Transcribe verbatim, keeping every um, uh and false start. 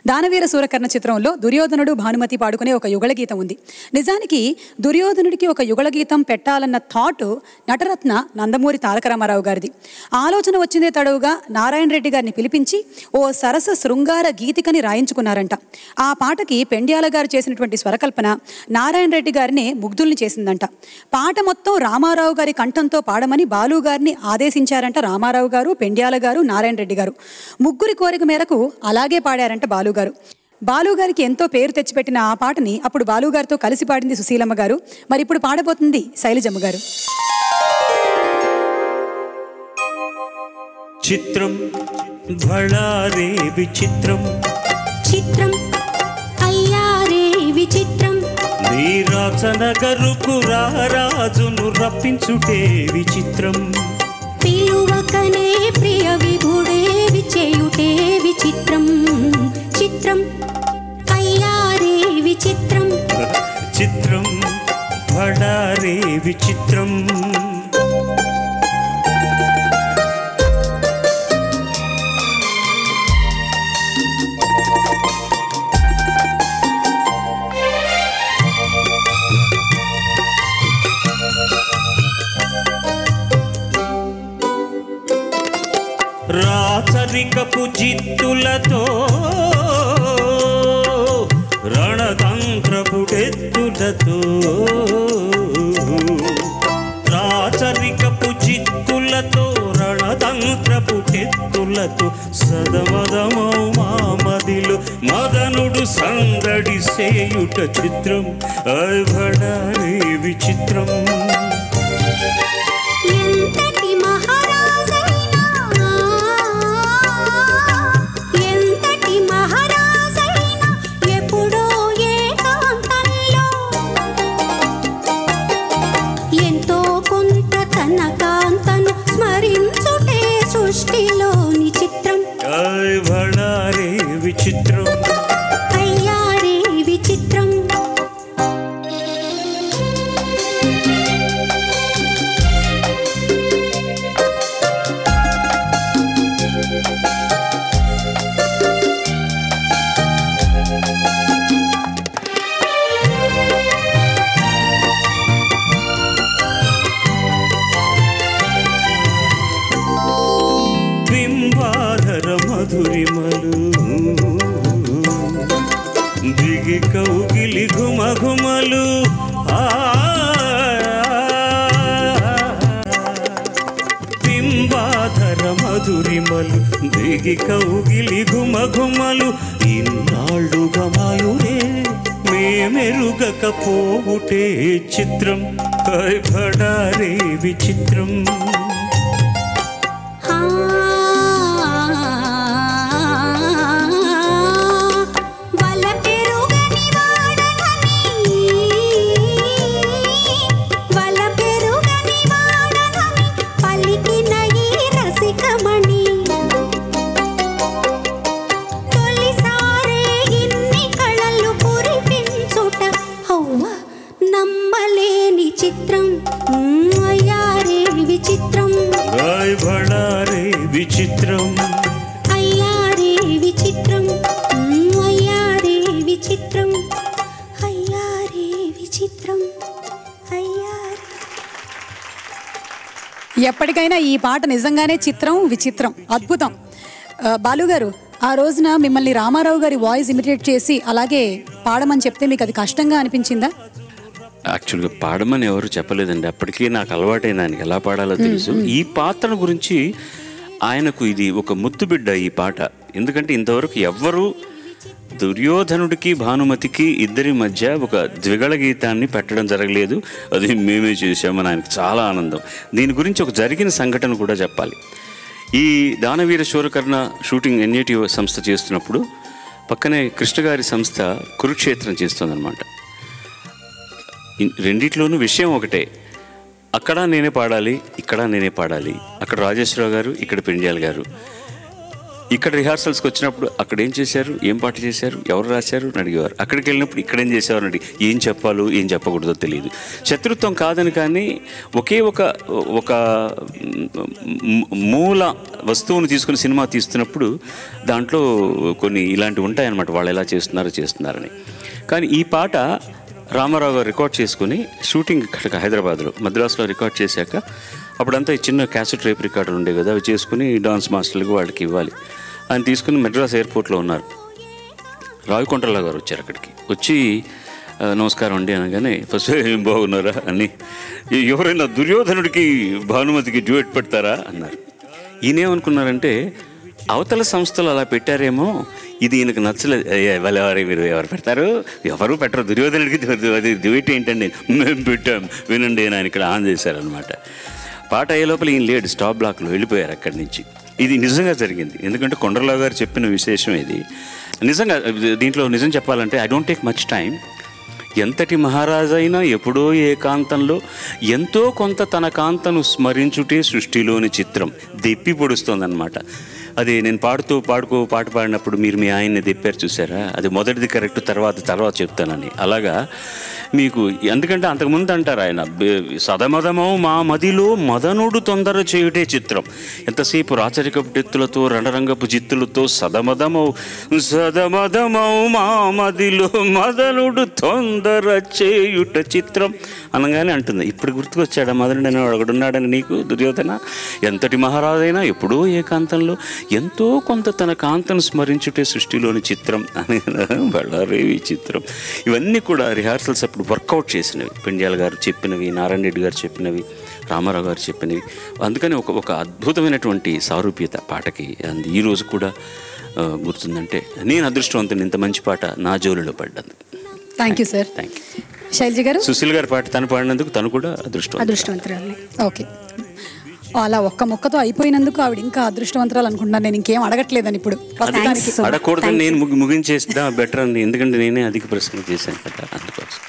దానవీర సూరకర్ణ చిత్రంలో దుర్యోధనుడు భానుమతి పాడుకునే ఒక యుగళ గీతం ఉంది. నిజానికి దుర్యోధనుడికి ఒక యుగళ గీతం పెట్టాలన్న థాట్ నటరత్న నందమూరి తారక రామారావు గారిది. ఆలోచన వచ్చిందే తడవుగా నారాయణ రెడ్డి గారిని పిలిపించి ఓ సరస శృంగార గీతికని రాయించుకున్నారంట. ఆ పాటకి పెండ్యాల గారు చేసినటువంటి స్వరకల్పన నారాయణ రెడ్డి గారిని ముగ్ధుల్ని చేసిందంట. పాట మొత్తం రామారావు గారి కంఠంతో పాడమని బాలు గారిని ఆదేశించారంట రామారావు గారు, పెండ్యాల గారు, నారాయణ రెడ్డి గారు. ముగ్గురి కోరిక మేరకు అలాగే పాడారంట బాలు గారు. బాలుగారికి ఎంతో పేరు తెచ్చిపెట్టిన ఆ పాటని అప్పుడు బాలుగారితో కలిసి పాడింది సుశీలమ్మ గారు. మరి ఇప్పుడు పాడబోతుంది శైలజమ్మ గారు. చిత్రం భళారే విచిత్రం, చిత్రం అయ్యారే విచిత్రం, నీ రాజనగరుకు రారాజును రప్పించుటే విచిత్రం, పిలువకనే ప్రియ విభుడే విచేయుటే విచిత్రం, చిత్రం అయ్యారే విచిత్రం, చిత్రం భళారే విచిత్రం. రాచరికపు జిత్తులతో రణతంత్రపు టెత్తులతో, రాచరికపు జిత్తులతో రణతంత్రపు టెత్తులతో సదమదమౌ మామదిలో మదనుడు సందడి సేయుట చిత్రం, భళారే విచిత్రం. ఎంతటి మహారాజైనా ఎంతటి మహారాజైనా ఎప్పుడో ఏకాంతంలో ఎంతో కొంత తన కాంతను స్మరించుటే సృష్టిలోని చిత్రం, భళారే విచిత్రం. అయ్యారే విచిత్రం. బింబాధర మధురిమలు దిగి కౌగిలి ఘుమఘుమలు, బింబాధర మధురిమలు దిగి కౌగిలి ఘుమఘుమలు, ఇన్నాళ్ళుగా మాయురే మేమెరుగకపోవుటే చిత్రం, భళారే విచిత్రం. నమ్మలేని చిత్రం, అయ్యారే విచిత్రం, భళారే విచిత్రం. అయ్యారే విచిత్రం, అయ్యారే విచిత్రం, అయ్యారే విచిత్రం, అయ్యారే. ఎప్పటికైనా ఈ పాట నిజంగానే చిత్రం, విచిత్రం, అద్భుతం. బాలుగారు, ఆ రోజున మిమ్మల్ని రామారావు గారి వాయిస్ ఇమిటేట్ చేసి అలాగే పాడమని చెప్తే మీకు అది కష్టంగా అనిపించిందా? యాక్చువల్గా పాడమని ఎవరు చెప్పలేదండి. అప్పటికీ నాకు అలవాటైన ఆయనకి ఎలా పాడాలో తెలుసు. ఈ పాత్ర గురించి ఆయనకు ఇది ఒక ముద్దుబిడ్డ ఈ పాట. ఎందుకంటే ఇంతవరకు ఎవ్వరూ దుర్యోధనుడికి భానుమతికి ఇద్దరి మధ్య ఒక ద్విగళ గీతాన్ని పెట్టడం జరగలేదు. అది మేమే చేసామని ఆయనకు చాలా ఆనందం. దీని గురించి ఒక జరిగిన సంఘటన కూడా చెప్పాలి. ఈ దానవీర శూరకర్ణ షూటింగ్ ఎన్ఏటి సంస్థ చేస్తున్నప్పుడు పక్కనే కృష్ణగారి సంస్థ కురుక్షేత్రం చేస్తుందన్నమాట. రెండిట్లోనూ విషయం ఒకటే, అక్కడ నేనే పాడాలి, ఇక్కడ నేనే పాడాలి. అక్కడ రాజేశ్వరరావు గారు, ఇక్కడ పెండ్యాల గారు. ఇక్కడ రిహార్సల్స్కి వచ్చినప్పుడు అక్కడ ఏం చేశారు, ఏం పాట చేశారు, ఎవరు రాశారు అని అడిగేవారు. అక్కడికి వెళ్ళినప్పుడు ఇక్కడ ఏం చేసేవారు అని ఏం చెప్పాలో ఏం చెప్పకూడదో తెలియదు. శత్రుత్వం కాదని కానీ ఒకే ఒక ఒక మూల వస్తువును తీసుకుని సినిమా తీస్తున్నప్పుడు దాంట్లో కొన్ని ఇలాంటివి ఉంటాయన్నమాట, వాళ్ళు ఎలా చేస్తున్నారో చేస్తున్నారని. కానీ ఈ పాట రామారావు గారు రికార్డ్ చేసుకుని షూటింగ్ ఇక్కడ హైదరాబాద్లో మద్రాసులో రికార్డ్ చేశాక అప్పుడంతా ఈ చిన్న క్యాసెట్ రేప్ రికార్డులు ఉండే కదా, అవి చేసుకుని డాన్స్ మాస్టర్లకు వాళ్ళకి ఇవ్వాలి. ఆయన తీసుకుని మెడ్రాస్ ఎయిర్పోర్ట్లో ఉన్నారు. రావికొండరావు గారు వచ్చారు అక్కడికి. వచ్చి నమస్కారం అండి అనగానే ఫస్ట్ ఏం బాగున్నారా అని, ఎవరైనా దుర్యోధనుడికి భానుమతికి డ్యూయట్ పెడతారా అన్నారు. ఈయనేమనుకున్నారంటే అవతల సంస్థలు అలా పెట్టారేమో, ఇది ఈయనకు నచ్చలేదు. వాళ్ళు ఎవరు మీరు ఎవరు పెడతారు, ఎవరు పెట్టరు, దుర్యోధనుడికి అది డ్యూయట్ ఏంటండి, మేము పెట్టాం వినండి అని ఆయన ఇక్కడ ఆన్ చేశారనమాట. పాట అయ్యే లోపల ఈయన లేడు, స్టాప్ బ్లాక్లో వెళ్ళిపోయారు అక్కడి నుంచి. ఇది నిజంగా జరిగింది. ఎందుకంటే కొండలరావు గారు చెప్పిన విశేషం ఇది. నిజంగా దీంట్లో నిజం చెప్పాలంటే I don't take much time. ఎంతటి మహారాజైనా ఎప్పుడో ఏకాంతంలో ఎంతో కొంత తన కాంతను స్మరించుటే సృష్టిలోని చిత్రం దెప్పి పొడుస్తోందనమాట. అది నేను పాడుతూ పాడుకో పాట పాడినప్పుడు మీరు మీ ఆయన్ని దెప్పారు చూసారా, అది మొదటిది కరెక్ట్, తర్వాత తర్వాత చెప్తానని. అలాగా మీకు ఎందుకంటే అంతకుముందు అంటారు ఆయన సదమదమో మా మదిలో మదనుడు తొందర చేయుటే చిత్రం. ఎంతసేపు రాచరికపు టెత్తులతో రణరంగపు జిత్తులతో సదమదమౌ సదమదమౌ మా మదిలో మదనుడు తొందర చేయుట చిత్రం అనగానే అంటుంది. ఇప్పుడు గుర్తుకొచ్చాడా మదనుడు అని ఒకడున్నాడని నీకు దుర్యోధన, ఎంతటి మహారాజైనా ఎప్పుడో ఏకాంతంలో ఎంతో కొంత తన కాంతను స్మరించుటే సృష్టిలోని చిత్రం అని బళ్ళారేవి చిత్రం. ఇవన్నీ కూడా రిహార్సల్స్ అప్పుడు వర్కౌట్ చేసినవి, పెండ్యాల గారు చెప్పినవి, నారాయణ రెడ్డి గారు చెప్పినవి, రామారావు గారు చెప్పినవి. అందుకని ఒక ఒక అద్భుతమైనటువంటి సారూప్యత పాటకి. అంది ఈరోజు కూడా గుర్తుందంటే నేను అదృష్టవంతుని, ఇంత మంచి పాట నా జోలిలో పడ్డందుకు. Thank you sir. Thank you. Sailaja గారు, సుశీల్ గారి పాట తను పాడినందుకు తను కూడా అదృష్టం అదృష్టవంతురాలు. ఓకే, అలా ఒక్క మొక్కతో అయిపోయినందుకు ఆవిడ ఇంకా అదృష్టవంతురాలు అనుకుంటున్నాను. నేను ఇంకేం అడగట్లేదని ఇప్పుడు ప్రస్తుతానికి. అడగకూడదని నేను ముగించేస్తా బెటర్ అండి, ఎందుకంటే నేనే అధిక ప్రశ్న చేశాను కదా అందుకోసం.